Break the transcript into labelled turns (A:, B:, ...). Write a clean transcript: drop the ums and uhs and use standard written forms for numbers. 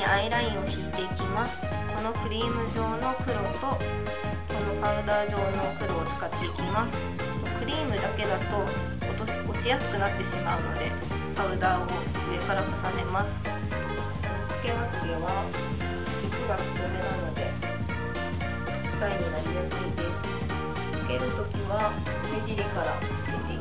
A: にアイラインを引いていきます。このクリーム状の黒とこのパウダー状の黒を使っていきます。クリームだけだと落ちやすくなってしまうので、パウダーを上から重ねます。つけまつげは軸が太めなので不快になりやすいです。つけるときは目尻からつけて